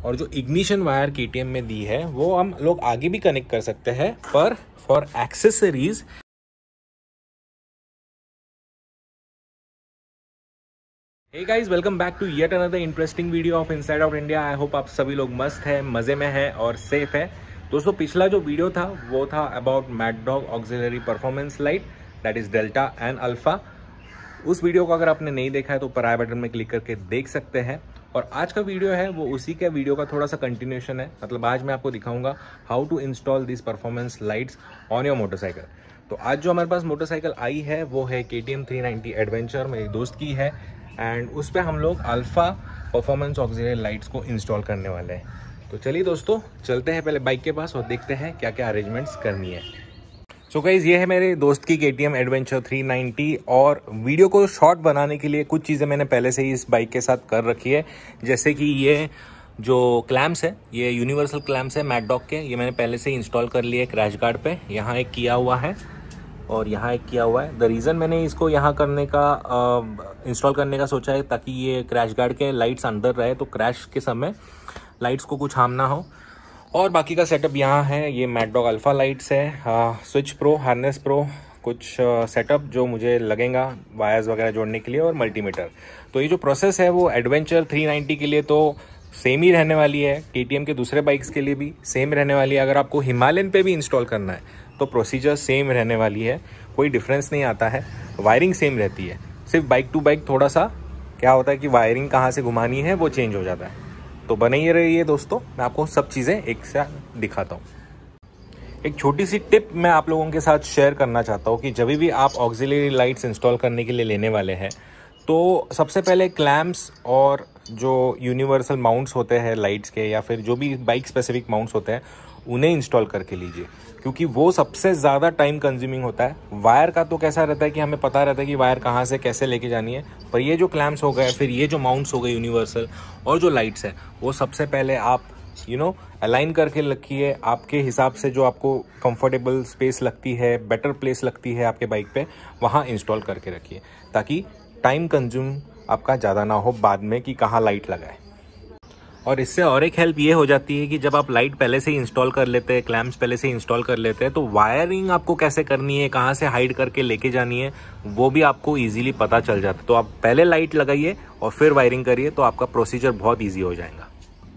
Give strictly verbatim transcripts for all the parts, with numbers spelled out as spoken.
और जो ignition wire KTM में दी है वो हम लोग आगे भी कनेक्ट कर सकते हैं, पर for accessories hey guys, welcome back to yet another interesting video of inside out India. I hope आप सभी लोग मस्त हैं, मज़े में हैं और सेफ है। दोस्तों, पिछला जो वीडियो था वो था about mad dog auxiliary performance light, that is delta and alpha. उस वीडियो को अगर आपने नहीं देखा है तो ऊपर आई बटन में क्लिक करके देख सकते हैं। और आज का वीडियो है वो उसी के वीडियो का थोड़ा सा कंटिन्यूशन है। मतलब आज मैं आपको दिखाऊंगा how to install this performance lights on your motorcycle. तो आज जो हमारे पास मोटरसाइकिल आई है वो है K T M three ninety adventure, मेरी दोस्त की है, एंड उस पर हम लोग अल्फा परफॉर्मेंस ऑक्सिलरी लाइट्स को इंस्टॉल करने वाले हैं। तो चलिए दोस्तों, चलते हैं पहले बाइक के पास और देखते हैं क्या क्या अरेंजमेंट्स करनी है। सो so गाइज, ये है मेरे दोस्त की K T M adventure three ninety और वीडियो को शॉर्ट बनाने के लिए कुछ चीज़ें मैंने पहले से ही इस बाइक के साथ कर रखी है। जैसे कि ये जो क्लैम्प्स है, ये यूनिवर्सल क्लैम्प्स है मैड डॉग के, ये मैंने पहले से ही इंस्टॉल कर लिए क्रैश गार्ड पे। यहाँ एक किया हुआ है और यहाँ एक किया हुआ है। द रीज़न मैंने इसको यहाँ करने का इंस्टॉल करने का सोचा है ताकि ये क्रैश गार्ड के लाइट्स अंदर रहे, तो क्रैश के समय लाइट्स को कुछ हार्म ना हो। और बाकी का सेटअप यहाँ है, ये मैड डॉग अल्फा लाइट्स है, स्विच प्रो, हार्नेस प्रो, कुछ सेटअप जो मुझे लगेगा वायर्स वगैरह जोड़ने के लिए, और मल्टीमीटर। तो ये जो प्रोसेस है वो एडवेंचर थ्री नाइंटी के लिए तो सेम ही रहने वाली है, के टी एम के दूसरे बाइक्स के लिए भी सेम रहने वाली है। अगर आपको हिमालयन पे भी इंस्टॉल करना है तो प्रोसीजर सेम रहने वाली है, कोई डिफरेंस नहीं आता है, वायरिंग सेम रहती है। सिर्फ बाइक टू बाइक थोड़ा सा क्या होता है कि वायरिंग कहाँ से घुमानी है वो चेंज हो जाता है। तो बने ही रहिए दोस्तों, मैं आपको सब चीज़ें एक साथ दिखाता हूँ। एक छोटी सी टिप मैं आप लोगों के साथ शेयर करना चाहता हूँ कि जब भी आप ऑक्सिलरी लाइट्स इंस्टॉल करने के लिए लेने वाले हैं तो सबसे पहले क्लैम्प्स और जो यूनिवर्सल माउंट्स होते हैं लाइट्स के, या फिर जो भी बाइक स्पेसिफिक माउंट्स होते हैं, उन्हें इंस्टॉल करके लीजिए, क्योंकि वो सबसे ज़्यादा टाइम कंज्यूमिंग होता है। वायर का तो कैसा रहता है कि हमें पता रहता है कि वायर कहाँ से कैसे लेके जानी है, पर ये जो क्लैम्प्स हो गए, फिर ये जो माउंट्स हो गए यूनिवर्सल, और जो लाइट्स है वो सबसे पहले आप यू नो अलाइन करके रखिए आपके हिसाब से, जो आपको कंफर्टेबल स्पेस लगती है, बेटर प्लेस लगती है आपके बाइक पे, वहाँ इंस्टॉल करके रखिए, ताकि टाइम कंज्यूम आपका ज़्यादा ना हो बाद में कि कहाँ लाइट लगाए। और इससे और एक हेल्प ये हो जाती है कि जब आप लाइट पहले से ही इंस्टॉल कर लेते हैं, क्लैम्प्स पहले से ही इंस्टॉल कर लेते हैं, तो वायरिंग आपको कैसे करनी है, कहाँ से हाइड करके लेके जानी है, वो भी आपको इजीली पता चल जाता है। तो आप पहले लाइट लगाइए और फिर वायरिंग करिए, तो आपका प्रोसीजर बहुत ईजी हो जाएगा।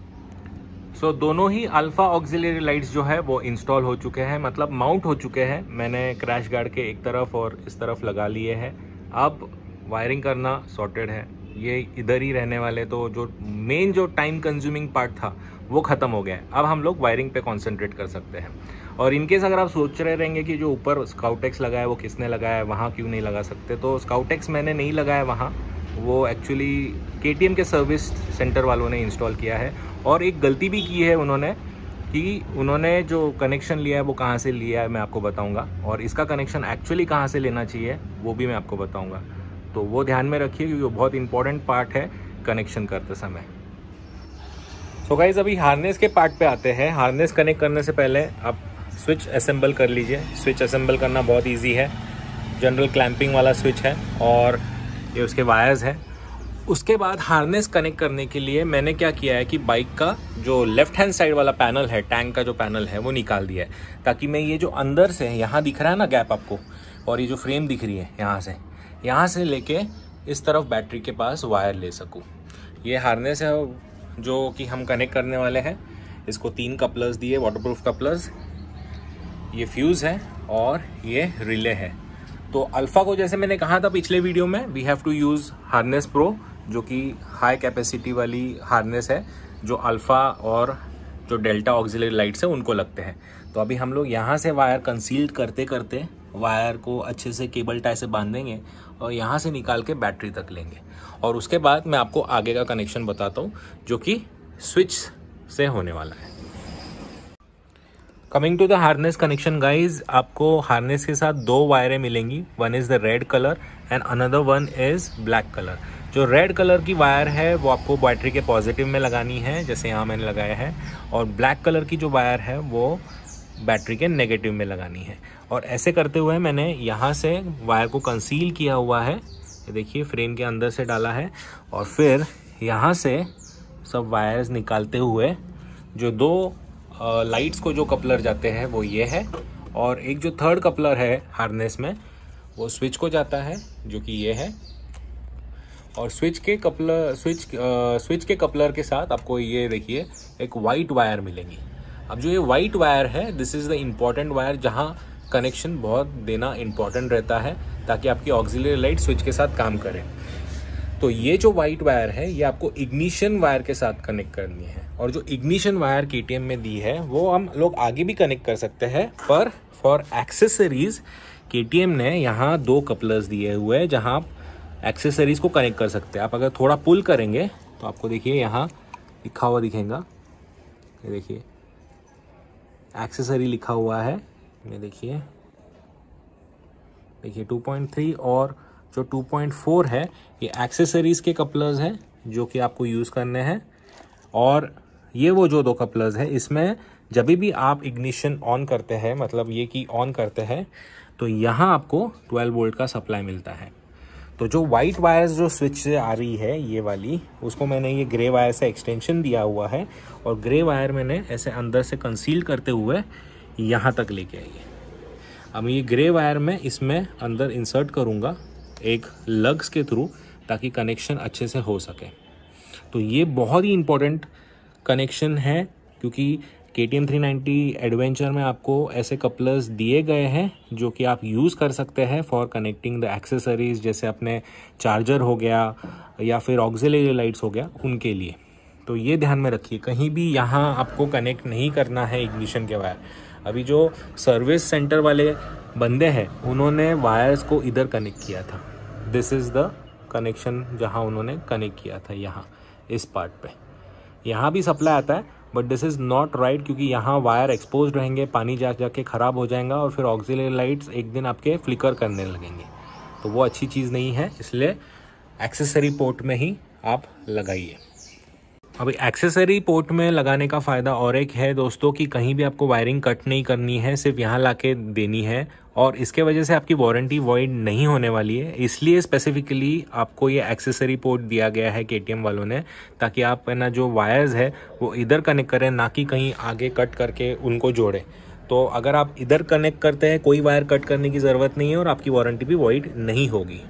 सो so, दोनों ही अल्फा ऑक्सिलरी लाइट्स जो है वो इंस्टॉल हो चुके हैं, मतलब माउंट हो चुके हैं। मैंने क्रैश गार्ड के एक तरफ और इस तरफ लगा लिए हैं। अब वायरिंग करना सॉर्टेड है, ये इधर ही रहने वाले, तो जो मेन जो टाइम कंज्यूमिंग पार्ट था वो ख़त्म हो गया है। अब हम लोग वायरिंग पे कंसंट्रेट कर सकते हैं। और इनकेस अगर आप सोच रहे रहेंगे कि जो ऊपर स्काउटेक्स लगाया है वो किसने लगाया है, वहाँ क्यों नहीं लगा सकते, तो स्काउटेक्स मैंने नहीं लगाया वहाँ, वो एक्चुअली के टी एम के सर्विस सेंटर वालों ने इंस्टॉल किया है। और एक गलती भी की है उन्होंने कि उन्होंने जो कनेक्शन लिया है वो कहाँ से लिया है मैं आपको बताऊँगा, और इसका कनेक्शन एक्चुअली कहाँ से लेना चाहिए वो भी मैं आपको बताऊँगा। तो वो ध्यान में रखिए क्योंकि वो बहुत इंपॉर्टेंट पार्ट है कनेक्शन करते समय। सो so गाइज, अभी हार्नेस के पार्ट पे आते हैं। हार्नेस कनेक्ट करने से पहले आप स्विच असेंबल कर लीजिए। स्विच असेंबल करना बहुत इजी है, जनरल क्लैंपिंग वाला स्विच है और ये उसके वायर्स हैं। उसके बाद हार्नेस कनेक्ट करने के लिए मैंने क्या किया है कि बाइक का जो लेफ्ट हैंड साइड वाला पैनल है, टैंक का जो पैनल है, वो निकाल दिया है, ताकि मैं ये जो अंदर से यहाँ दिख रहा है ना गैप आपको, और ये जो फ्रेम दिख रही है यहाँ से यहाँ से लेके इस तरफ बैटरी के पास वायर ले सकूँ। ये हार्नेस है जो कि हम कनेक्ट करने वाले हैं। इसको तीन कपलर्स दिए, वाटरप्रूफ कपलर्स, ये फ्यूज़ है और ये रिले है। तो अल्फ़ा को जैसे मैंने कहा था पिछले वीडियो में, we have to use harness pro, जो कि हाई कैपेसिटी वाली हार्नेस है, जो अल्फ़ा और जो डेल्टा ऑक्सिलरी लाइट्स है उनको लगते हैं। तो अभी हम लोग यहाँ से वायर कंसील्ड करते करते वायर को अच्छे से केबल टाई से बांधेंगे और यहाँ से निकाल के बैटरी तक लेंगे। और उसके बाद मैं आपको आगे का कनेक्शन बताता हूँ जो कि स्विच से होने वाला है। Coming to the harness connection guys, आपको हार्नेस के साथ दो वायरें मिलेंगी। One is the red colour and another one is black colour. जो रेड कलर की वायर है वो आपको बैटरी के पॉजिटिव में लगानी है, जैसे यहाँ मैंने लगाया है, और ब्लैक कलर की जो वायर है वो बैटरी के नेगेटिव में लगानी है। और ऐसे करते हुए मैंने यहाँ से वायर को कंसील किया हुआ है, ये देखिए फ्रेम के अंदर से डाला है, और फिर यहाँ से सब वायर्स निकालते हुए जो दो लाइट्स को जो कपलर जाते हैं वो ये है, और एक जो थर्ड कपलर है हार्नेस में वो स्विच को जाता है जो कि ये है। और स्विच के कपलर स्विच स्विच के कपलर के साथ आपको ये देखिए एक वाइट वायर मिलेंगी। अब जो ये वाइट वायर है, this is the important wire जहाँ कनेक्शन बहुत देना इम्पॉर्टेंट रहता है ताकि आपकी ऑक्सिलरी लाइट स्विच के साथ काम करे। तो ये जो वाइट वायर है ये आपको इग्निशन वायर के साथ कनेक्ट करनी है, और जो इग्निशन वायर केटीएम में दी है वो हम लोग आगे भी कनेक्ट कर सकते हैं, पर फॉर एक्सेसरीज केटीएम ने यहाँ दो कपलर्स दिए हुए हैं जहाँ आप एक्सेसरीज को कनेक्ट कर सकते हैं। आप अगर थोड़ा पुल करेंगे तो आपको देखिए यहाँ लिखा हुआ दिखेगा, ये देखिए एक्सेसरी लिखा हुआ है, ये देखिए देखिए टू पॉइंट थ्री, और जो टू पॉइंट फोर है ये एक्सेसरीज के कपलर्स हैं जो कि आपको यूज़ करने हैं। और ये वो जो दो कपलर्स हैं, इसमें जब भी आप इग्निशन ऑन करते हैं, मतलब ये की ऑन करते हैं, तो यहाँ आपको ट्वेल्व वोल्ट का सप्लाई मिलता है। तो जो वाइट वायर्स जो स्विच से आ रही है ये वाली, उसको मैंने ये ग्रे वायर से एक्सटेंशन दिया हुआ है, और ग्रे वायर मैंने ऐसे अंदर से कंसील करते हुए यहाँ तक लेके आई है। अब ये ग्रे वायर मैं इसमें अंदर इंसर्ट करूँगा एक लग्स के थ्रू, ताकि कनेक्शन अच्छे से हो सके। तो ये बहुत ही इम्पोर्टेंट कनेक्शन है, क्योंकि K T M three ninety adventure में आपको ऐसे कपलर्स दिए गए हैं जो कि आप यूज़ कर सकते हैं फॉर कनेक्टिंग द एक्सेसरीज, जैसे अपने चार्जर हो गया या फिर ऑक्सिलरी लाइट्स हो गया, उनके लिए। तो ये ध्यान में रखिए, कहीं भी यहाँ आपको कनेक्ट नहीं करना है इग्निशन के वायर। अभी जो सर्विस सेंटर वाले बंदे हैं उन्होंने वायर्स को इधर कनेक्ट किया था, दिस इज़ द कनेक्शन जहाँ उन्होंने कनेक्ट किया था, यहाँ इस पार्ट पे। यहाँ भी सप्लाई आता है but this is not right, क्योंकि यहाँ वायर एक्सपोज रहेंगे, पानी जा जाके ख़राब हो जाएगा और फिर ऑक्सिलरी लाइट्स एक दिन आपके फ्लिकर करने लगेंगे, तो वो अच्छी चीज़ नहीं है। इसलिए एक्सेसरी पोर्ट में ही आप लगाइए। अभी एक्सेसरी पोर्ट में लगाने का फ़ायदा और एक है दोस्तों कि कहीं भी आपको वायरिंग कट नहीं करनी है, सिर्फ यहाँ लाके देनी है, और इसके वजह से आपकी वारंटी वॉइड नहीं होने वाली है। इसलिए स्पेसिफिकली आपको ये एक्सेसरी पोर्ट दिया गया है केटीएम वालों ने, ताकि आप ना जो वायर्स है वो इधर कनेक्ट करें, ना कि कहीं आगे कट करके उनको जोड़ें। तो अगर आप इधर कनेक्ट करते हैं, कोई वायर कट करने की ज़रूरत नहीं है और आपकी वारंटी भी वॉइड नहीं होगी।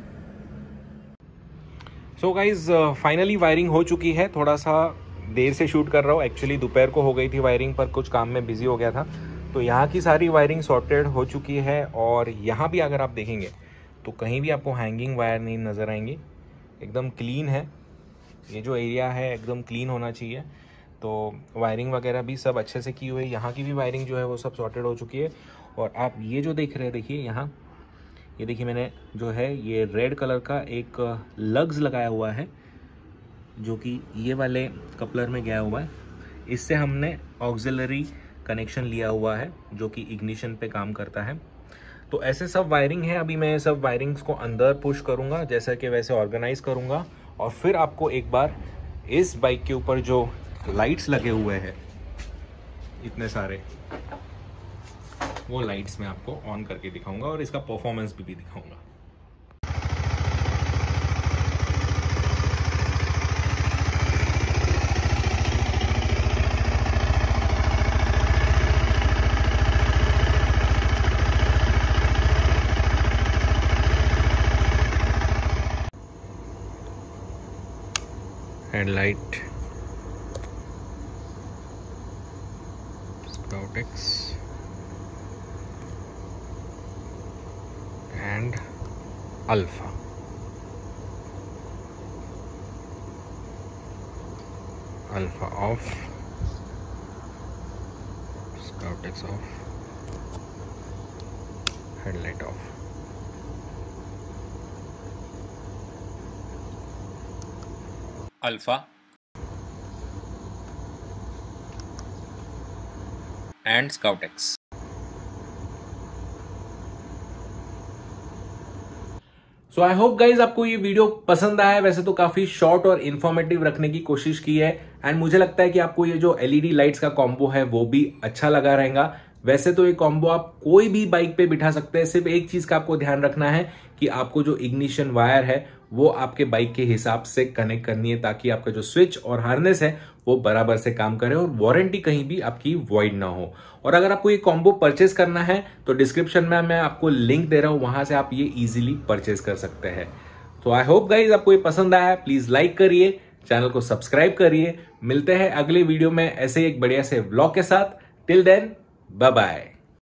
सो गाइज फाइनली वायरिंग हो चुकी है। थोड़ा सा देर से शूट कर रहा हूँ, एक्चुअली दोपहर को हो गई थी वायरिंग, पर कुछ काम में बिजी हो गया था। तो यहाँ की सारी वायरिंग सॉर्टेड हो चुकी है, और यहाँ भी अगर आप देखेंगे तो कहीं भी आपको हैंगिंग वायर नहीं नज़र आएंगी, एकदम क्लीन है। ये जो एरिया है एकदम क्लीन होना चाहिए। तो वायरिंग वगैरह भी सब अच्छे से की हुई है, यहाँ की भी वायरिंग जो है वो सब सॉर्टेड हो चुकी है। और आप ये जो देख रहे हैं, देखिए यहाँ, ये देखिए मैंने जो है ये रेड कलर का एक लग्स लगाया हुआ है जो कि ये वाले कपलर में गया हुआ है। इससे हमने ऑक्सिलरी कनेक्शन लिया हुआ है जो कि इग्निशन पे काम करता है। तो ऐसे सब वायरिंग है। अभी मैं सब वायरिंग्स को अंदर पुश करूँगा, जैसा कि वैसे ऑर्गेनाइज करूँगा, और फिर आपको एक बार इस बाइक के ऊपर जो लाइट्स लगे हुए हैं इतने सारे, वो लाइट्स मैं आपको ऑन करके दिखाऊंगा और इसका परफॉर्मेंस भी, भी दिखाऊंगा। Headlight, Scout X and alpha. Alpha off, Scout X off, headlight off. Alpha and Scout X. So I hope guys आपको ये वीडियो पसंद आया है। वैसे तो काफी शॉर्ट और इन्फॉर्मेटिव रखने की कोशिश की है, एंड मुझे लगता है कि आपको ये जो एलईडी लाइट्स का कॉम्बो है वो भी अच्छा लगा रहेगा। वैसे तो ये कॉम्बो आप कोई भी बाइक पे बिठा सकते हैं, सिर्फ एक चीज का आपको ध्यान रखना है कि आपको जो इग्निशन वायर है वो आपके बाइक के हिसाब से कनेक्ट करनी है, ताकि आपका जो स्विच और हार्नेस है वो बराबर से काम करे और वारंटी कहीं भी आपकी वॉइड ना हो। और अगर आपको ये कॉम्बो परचेस करना है तो डिस्क्रिप्शन में मैं आपको लिंक दे रहा हूं, वहां से आप ये इजीली परचेस कर सकते हैं। तो आई होप गाइज आपको ये पसंद आया। प्लीज लाइक करिए, चैनल को सब्सक्राइब करिए। मिलते हैं अगले वीडियो में ऐसे एक बढ़िया से व्लॉग के साथ। Till then bye bye.